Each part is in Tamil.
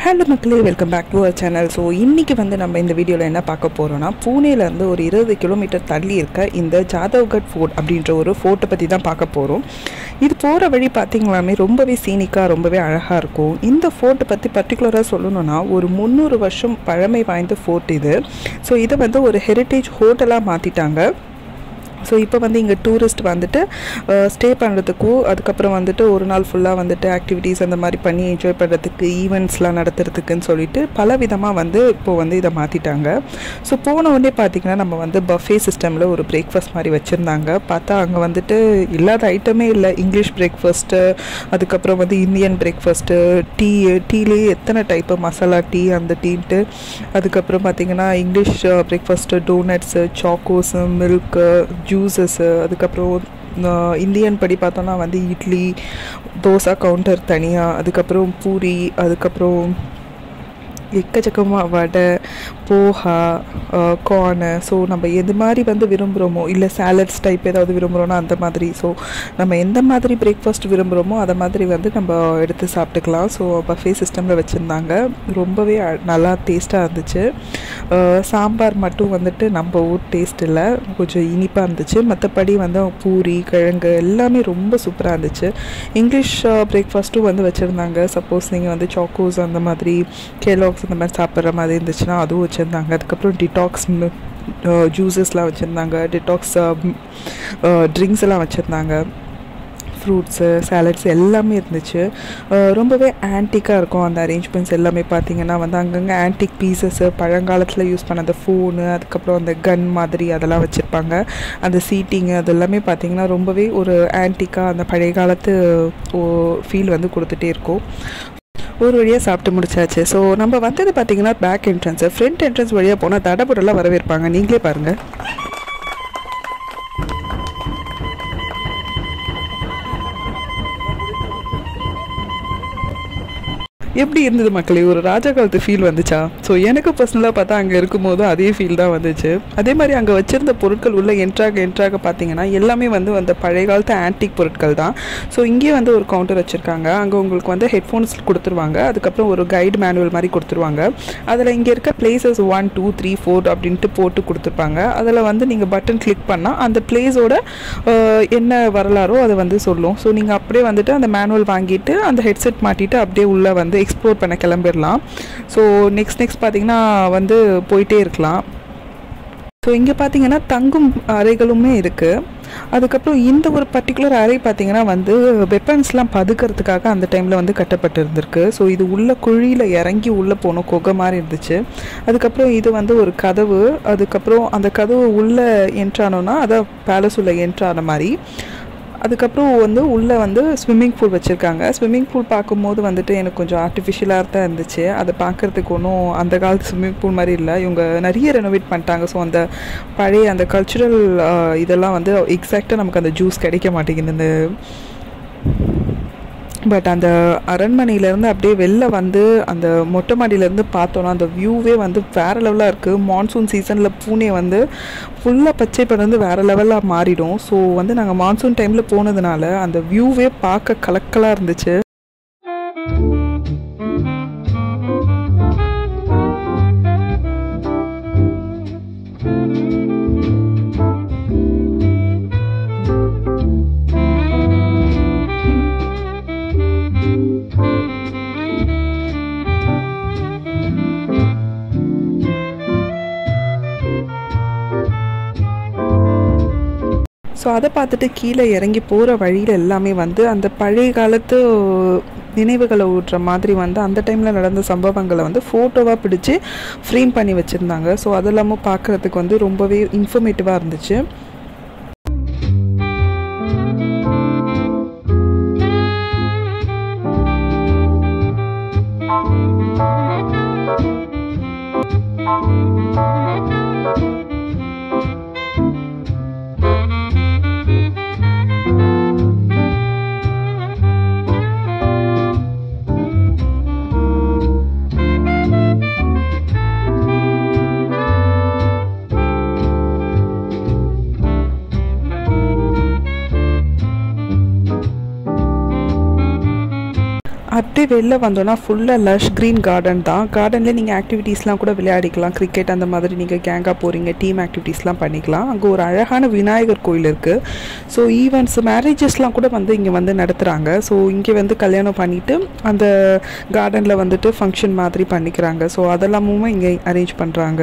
ஹலோ மக்களே, welcome back to our channel. So இன்றைக்கி நம்ம இந்த வீடியோவில் என்ன பார்க்க போகிறோன்னா, பூனேலேருந்து ஒரு 20 கிலோமீட்டர் தள்ளி இருக்க இந்த ஜாதவ்கட் ஃபோர்ட் அப்படின்ற ஒரு ஃபோர்ட்டை பற்றி தான் பார்க்க போகிறோம். இது போகிற வழி பார்த்திங்களாமே ரொம்பவே சீனிக்காக ரொம்பவே அழகாக இருக்கும். இந்த ஃபோர்ட்டை பற்றி பர்டிகுலராக சொல்லணுன்னா, ஒரு 300 வருஷம் பழமை வாய்ந்த ஃபோர்ட் இது. ஸோ இதை ஒரு ஹெரிட்டேஜ் ஹோட்டலாக மாற்றிட்டாங்க. ஸோ இப்போ இங்கே டூரிஸ்ட் ஸ்டே பண்ணுறதுக்கும், அதுக்கப்புறம் ஒரு நாள் ஃபுல்லாக ஆக்டிவிட்டீஸ் அந்த மாதிரி பண்ணி என்ஜாய் பண்ணுறதுக்கு, ஈவெண்ட்ஸ்லாம் நடத்துறதுக்குன்னு சொல்லிட்டு பல விதமாக இப்போது இதை மாற்றிட்டாங்க. ஸோ போன உடனே பார்த்திங்கன்னா நம்ம பஃபே சிஸ்டமில் ஒரு பிரேக்ஃபாஸ்ட் மாதிரி வச்சுருந்தாங்க. பார்த்தா அங்கே இல்லாத ஐட்டமே இல்லை. இங்கிலீஷ் பிரேக்ஃபாஸ்ட்டு, அதுக்கப்புறம் இந்தியன் பிரேக்ஃபாஸ்ட்டு, டீலேயே எத்தனை டைப்பு மசாலா டீ அந்த டீன்ட்டு, அதுக்கப்புறம் பார்த்திங்கன்னா English breakfast, doughnuts, Chocos, milk, juices, அதுக்கப்புறம் இந்தியன் படி பார்த்தோன்னா இட்லி, தோசை கவுண்டர் தனியாக, அதுக்கப்புறம் பூரி, அதுக்கப்புறம் எக்கச்சக்கமாக வடை, போஹா, கார்னு. ஸோ நம்ம எது மாதிரி விரும்புகிறோமோ, இல்லை சாலட்ஸ் டைப் ஏதாவது விரும்புகிறோன்னா அந்த மாதிரி. ஸோ நம்ம எந்த மாதிரி பிரேக்ஃபாஸ்ட் விரும்புகிறோமோ அதை மாதிரி நம்ம எடுத்து சாப்பிட்டுக்கலாம். ஸோ பஃபே சிஸ்டமில் வச்சுருந்தாங்க. ரொம்பவே நல்லா டேஸ்ட்டாக இருந்துச்சு. சாம்பார் மட்டும் நம்ம ஊர் டேஸ்ட் இல்லை, கொஞ்சம் இனிப்பாக இருந்துச்சு. மற்றபடி பூரி, கிழங்கு எல்லாமே ரொம்ப சூப்பராக இருந்துச்சு. இங்கிலீஷ் பிரேக்ஃபாஸ்ட்டும் வச்சுருந்தாங்க. சப்போஸ் நீங்கள் சாக்கோஸ் அந்த மாதிரி, கேலாக்ஸ் இந்த மாதிரி சாப்பிட்ற மாதிரி இருந்துச்சுன்னா அதுவும் வச்சுருந்தாங்க. அதுக்கப்புறம் டிடாக்ஸ் ஜூஸஸ்லாம் வச்சுருந்தாங்க, டிடாக்ஸ் ட்ரிங்க்ஸ் எல்லாம் வச்சுருந்தாங்க, ஃப்ரூட்ஸு, சாலட்ஸ் எல்லாமே இருந்துச்சு. ரொம்பவே ஆன்டிக்காக இருக்கும் அந்த அரேஞ்ச்மெண்ட்ஸ் எல்லாமே. பார்த்திங்கன்னா அங்கங்கே ஆன்டிக் பீசஸ்ஸு, பழங்காலத்தில் யூஸ் பண்ண அந்த ஃபோனு, அதுக்கப்புறம் அந்த கன் மாதிரி அதெல்லாம் வச்சுருப்பாங்க. அந்த சீட்டிங்கு அதெல்லாமே பார்த்திங்கன்னா ரொம்பவே ஒரு ஆன்டிக்காக அந்த பழைய காலத்து ஃபீல் கொடுத்துட்டே இருக்கும். ஒரு வழியாக சாப்பிட்டு முடிச்சாச்சு. ஸோ நம்ம பார்த்திங்கன்னா பேக் என்ட்ரன்ஸு. ஃப்ரண்ட் என்ட்ரன்ஸ் வழியாக போனால் தடபுடலாம் வரவேற்பாங்க. நீங்களே பாருங்கள். எப்படி இருந்தது மக்களே? ஒரு ராஜா காலத்து ஃபீல் வந்துச்சா? ஸோ எனக்கு பர்சனலாக பார்த்தா அங்கே இருக்கும்போது அதே ஃபீல் தான் வந்துச்சு. அதே மாதிரி அங்கே வச்சுருந்த பொருட்கள் உள்ள என்ட்ராக பார்த்தீங்கன்னா எல்லாமே அந்த பழைய காலத்து ஆன்டிக் பொருட்கள் தான். ஸோ இங்கேயே ஒரு கவுண்டர் வச்சுருக்காங்க. அங்கே உங்களுக்கு ஹெட்ஃபோன்ஸ் கொடுத்துருவாங்க. அதுக்கப்புறம் ஒரு கைடு மேனுவல் மாதிரி கொடுத்துருவாங்க. அதில் இங்கே இருக்க பிளேசஸ் 1, 2, 3, 4 அப்படின்ட்டு போட்டு கொடுத்துருப்பாங்க. அதில் நீங்கள் பட்டன் கிளிக் பண்ணால் அந்த பிளேஸோட என்ன வரலாறோ அதை சொல்லும். ஸோ நீங்கள் அப்படியே அந்த மேனுவல் வாங்கிட்டு அந்த ஹெட்செட் மாட்டிட்டு அப்படியே உள்ளே எக்ஸ்ப்ளோர் பண்ண கிளம்பிடலாம். ஸோ நெக்ஸ்ட் பார்த்திங்கன்னா போயிட்டே இருக்கலாம். ஸோ இங்கே பார்த்திங்கன்னா தங்கும் அறைகளுமே இருக்குது. அதுக்கப்புறம் இந்த ஒரு பர்டிகுலர் அறை பார்த்திங்கன்னா வெப்பன்ஸ்லாம் பதுக்கிறதுக்காக அந்த டைமில் கட்டப்பட்டு இருந்திருக்கு. ஸோ இது உள்ள குழியில் இறங்கி உள்ளே போகணும், குகை மாதிரி இருந்துச்சு. அதுக்கப்புறம் இது ஒரு கதவு. அதுக்கப்புறம் அந்த கதவு உள்ளே என்ட்ரானோன்னா அதான் பேலஸ் உள்ள என்ட்ரான மாதிரி. அதுக்கப்புறம் உள்ளே ஸ்விம்மிங் பூல் வச்சுருக்காங்க. ஸ்விம்மிங் பூல் பார்க்கும்போது எனக்கு கொஞ்சம் ஆர்டிஃபிஷியலாக தான் இருந்துச்சு. அதை பார்க்குறதுக்கு ஒன்றும் அந்த காலத்து ஸ்விம்மிங் பூல் மாதிரி இல்லை. இவங்க நிறைய ரெனோவேட் பண்ணிட்டாங்க. ஸோ அந்த பழைய அந்த கல்ச்சுரல் இதெல்லாம் எக்ஸாக்டாக நமக்கு அந்த ஜூஸ் கிடைக்க மாட்டேங்குது. இந்த பட் அந்த அரண்மனையிலேருந்து அப்படியே வெளில அந்த மொட்டை மாடியிலேருந்து பார்த்தோன்னா அந்த வியூவே வேறு லெவலாக இருக்குது. மான்சூன் சீசனில் பூனே ஃபுல்லாக பச்சை படர்ந்து வேறு லெவலாக மாறிடும். ஸோ நாங்கள் மான்சூன் டைமில் போனதுனால அந்த வியூவே பார்க்க கலக்கலாக இருந்துச்சு. ஸோ அதை பார்த்துட்டு கீழே இறங்கி போகிற வழியில் எல்லாமே அந்த பழைய காலத்து நினைவுகளை ஊட்டுற மாதிரி அந்த டைமில் நடந்த சம்பவங்களை ஃபோட்டோவாக பிடிச்சி ஃப்ரேம் பண்ணி வச்சுருந்தாங்க. ஸோ அதெல்லாமும் பார்க்குறதுக்கு ரொம்பவே இன்ஃபர்மேட்டிவாக இருந்துச்சு. அப்படியே வெளில வந்தோன்னா ஃபுல்லாக லஷ் க்ரீன் கார்டன் தான். கார்டன்லேயே நீங்கள் ஆக்டிவிட்டீஸ்லாம் கூட விளையாடிக்கலாம். கிரிக்கெட் அந்த மாதிரி நீங்கள் கேங்காக போகிறீங்க, டீம் ஆக்டிவிட்டீஸ்லாம் பண்ணிக்கலாம். அங்கே ஒரு அழகான விநாயகர் கோயில் இருக்குது. ஸோ ஈவெண்ட்ஸ், மேரேஜஸ்லாம் கூட வந்து இங்கே வந்து நடத்துகிறாங்க. ஸோ இங்கே வந்து கல்யாணம் பண்ணிவிட்டு அந்த கார்டனில் வந்துட்டு ஃபங்க்ஷன் மாதிரி பண்ணிக்கிறாங்க. ஸோ அதெல்லாமும் இங்கே அரேஞ்ச் பண்ணுறாங்க.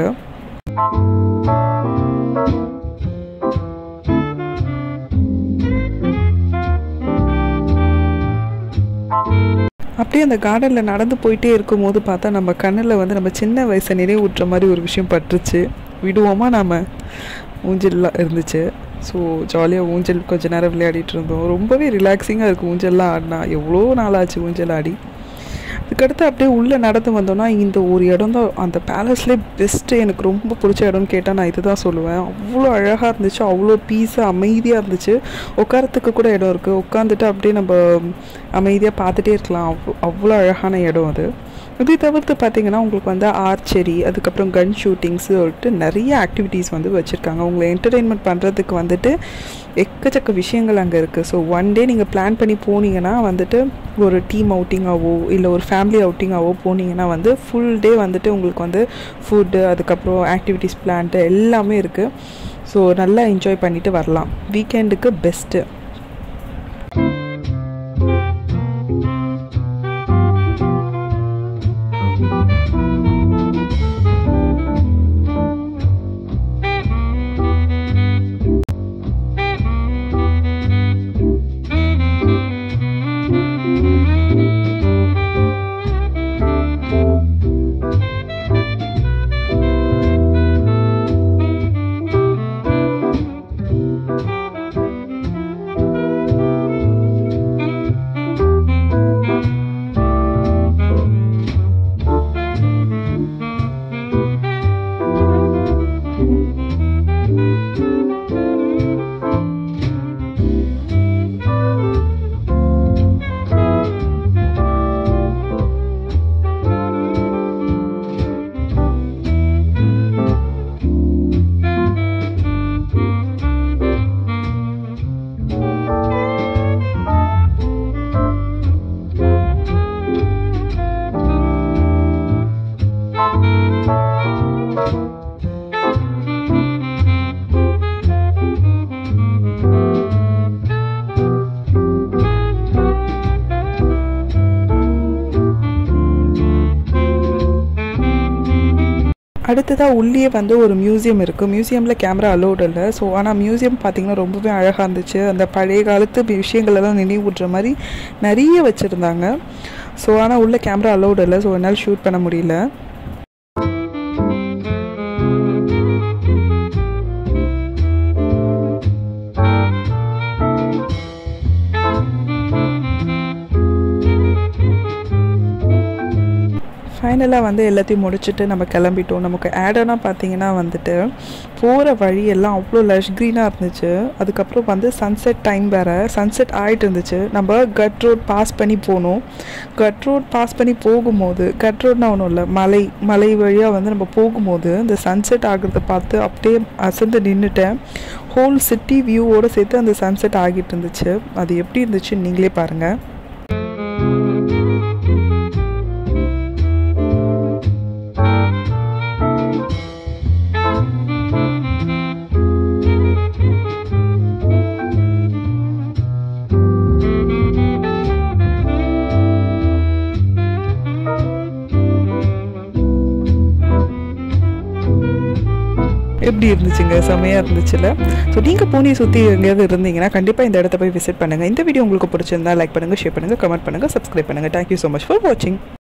அப்படியே அந்த கார்டனில் நடந்து போயிட்டே இருக்கும்போது பார்த்தா நம்ம கண்ணில் வந்து நம்ம சின்ன வயசை நினைவூட்டுற மாதிரி ஒரு விஷயம் பட்டுருச்சு. விடுவோமா நாம், ஊஞ்சல்லாம் இருந்துச்சு. ஸோ ஜாலியாக ஊஞ்சல் கொஞ்சம் நேரம் விளையாடிட்டு இருந்தோம். ரொம்பவே ரிலாக்ஸிங்காக இருக்குது ஊஞ்சல்லாம் ஆடினா. எவ்வளோ நாளாச்சு ஊஞ்சல் ஆடி. அதுக்கடுத்து அப்படியே உள்ளே நடந்து வந்தோன்னா இந்த ஒரு இடம் தான் அந்த பேலஸ்லேயே பெஸ்ட்டு. எனக்கு ரொம்ப பிடிச்ச இடம்னு கேட்டால் நான் இது தான் சொல்லுவேன். அவ்வளோ அழகாக இருந்துச்சு, அவ்வளோ பீஸாக அமைதியாக இருந்துச்சு. உட்காரத்துக்கு கூட இடம் இருக்குது. உட்காந்துட்டு அப்படியே நம்ம அமைதியாக பார்த்துட்டே இருக்கலாம். அவ்வளோ அழகான இடம் அது. இதை தவிர்த்து பார்த்திங்கன்னா உங்களுக்கு வந்து ஆர்ச்சரி, அதுக்கப்புறம் கன் ஷூட்டிங்ஸ் சொல்லிட்டு நிறைய ஆக்டிவிட்டீஸ் வந்து வச்சுருக்காங்க. உங்களை என்டர்டெயின்மெண்ட் பண்ணுறதுக்கு வந்துட்டு எக்கச்சக்க விஷயங்கள் அங்கே இருக்குது. ஸோ ஒன் டே நீங்கள் பிளான் பண்ணி போனீங்கன்னா வந்துட்டு ஒரு டீம் அவுட்டிங்காகவோ இல்லை ஒரு ஃபேமிலி அவுட்டிங்காகவோ போனீங்கன்னா வந்து ஃபுல் டே வந்துட்டு உங்களுக்கு வந்து ஃபுட்டு, அதுக்கப்புறம் ஆக்டிவிட்டீஸ் பிளான்ட்டு எல்லாமே இருக்குது. ஸோ நல்லா என்ஜாய் பண்ணிவிட்டு வரலாம். வீக்கெண்டுக்கு பெஸ்ட்டு. அடுத்ததாக உள்ளே வந்து ஒரு மியூசியம் இருக்குது. மியூசியமில் கேமரா அலோடு இல்லை. ஸோ ஆனால் மியூசியம் பார்த்திங்கன்னா ரொம்பவே அழகாக இருந்துச்சு. அந்த பழைய காலத்து விஷயங்களெல்லாம் நினைவூட்டுற மாதிரி நிறைய வச்சுருந்தாங்க. ஸோ ஆனால் உள்ளே கேமரா அலோடு இல்லை. ஸோ என்னால் ஷூட் பண்ண முடியல. ஃபைனலாக வந்து எல்லாத்தையும் முடிச்சுட்டு நம்ம கிளம்பிட்டோம். நமக்கு ஆடனாக பார்த்திங்கன்னா வந்துட்டு போகிற வழியெல்லாம் அவ்வளோ லஷ் க்ரீனாக இருந்துச்சு. அதுக்கப்புறம் வந்து சன்செட் டைம் வேறு, சன்செட் ஆகிட்டு இருந்துச்சு. நம்ம கட் ரோட் பாஸ் பண்ணி போனோம். கட் ரோட் பாஸ் பண்ணி போகும்போது, கட் ரோட்னா ஒன்றும் இல்லை, மலை வழியாக வந்து நம்ம போகும்போது இந்த சன்செட் ஆகிறத பார்த்து அப்படியே அசந்து நின்றுட்டேன். ஹோல் சிட்டி வியூவோடு சேர்த்து அந்த சன்செட் ஆகிட்டு இருந்துச்சு. அது எப்படி இருந்துச்சுன்னு நீங்களே பாருங்கள். எப்படி இருந்துச்சுங்க? செம்மையாக இருந்துச்சுல்ல? ஸோ நீங்கள் பூனே சுற்றி எங்கேயாவது இருந்தீங்கன்னா கண்டிப்பாக இந்த இடத்த போய் விசிட் பண்ணுங்கள். இந்த வீடியோ உங்களுக்கு பிடிச்சிருந்தா லைக் பண்ணுங்கள், ஷேர் பண்ணுங்கள், கமெண்ட் பண்ணுங்கள், சப்ஸ்கிரைப் பண்ணுங்கள். தேங்க்யூ ஸோ மச் ஃபார் வாட்சிங்.